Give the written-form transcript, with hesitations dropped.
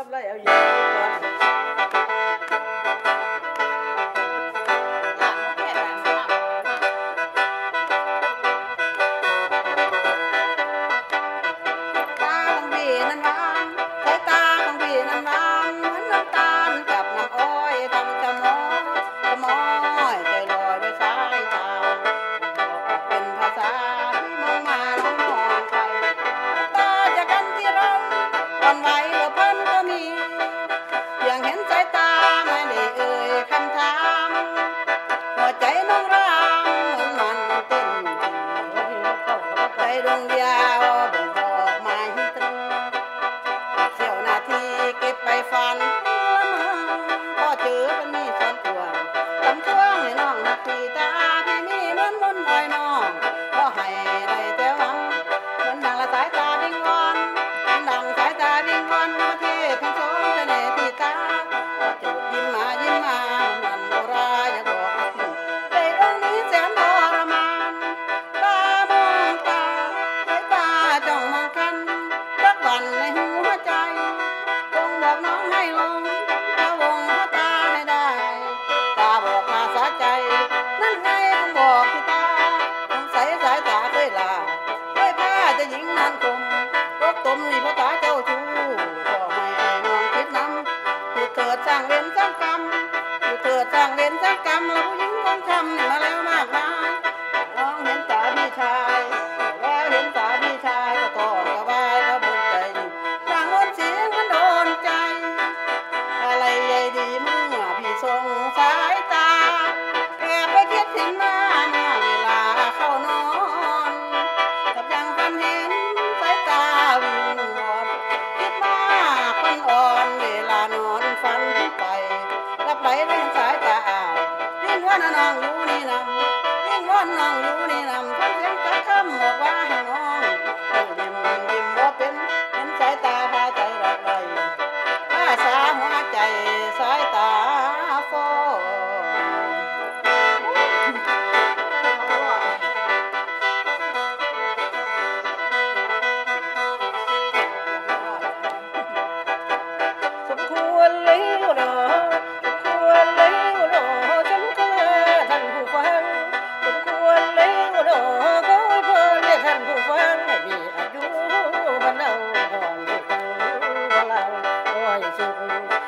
รับไล่เอาอยู่ก่อนใจน้องรำมันเต้นใจดวงเดียวบ่งบอกมาหิตรึงเสี้ยวนาทีเก็บไปฝันละเมอพอเจอเป็นมีส่วนตัวทำช่วงให้น้องนักตีตาพี่มีเหมือนมนต์คอยน้องก็ให้ได้แต่หวังเหมือนดังละสายตาวิ่งวอนดังสายตาวิ่งวอนมาเทพทั้งสองจะแน่ที่ตาเจอยิ้มมามันโนราอยากบอกในหัวใจจงบอกน้องให้ลงตาวงพ่อตาให้ได้ตาบอกมาสาใจนั่นไงต้องบอกที่ตาต้องใส่สายตาเคยลาเคยพาจะหญิงนานคมรบตมนี่พ่อตาเจ้าชู้ก็ให้น้องคิดน้ำผู้เถิดสร้างเวรสร้างกรรมผู้เถิดสร้างเวรสร้างกรรมแล้วผู้หญิงต้องทำนี่มาแล้วมากมายน้องเห็นตาพี่ชายแล้วเห็นตาพี่ชายก็ต้องสบายก็บุญใจเสียงมันโดนใจอะไรใหญ่ดีเมื่อพี่ส่งสายตาแอบไปคิดถึงหน้าเมื่อเวลาเข้านอนกับยังฝันเห็นสายตาวิงวอนคิดมากฝันอ่อนเวลานอนฝันไปรับไหลเล่นสายตาวิ่งว่าน้องอยู่นี่นำวิ่งว่าน้องอยู่นี่นำฟังเสียงจักคำบอกว่าให้น้องยิ้มว่าเป็นสายตาพาใจรักใดพาสาหัวใจสายตาฟอสมควรแล้วเนาะสมควรแล้วเนาะฉันก็ท่านผู้ฟังสมควรแล้วเนาะขอให้พรให้ท่านผู้ฟังให้มีอายุมันเอาหอมทุกคนพลังโอ้ยสุข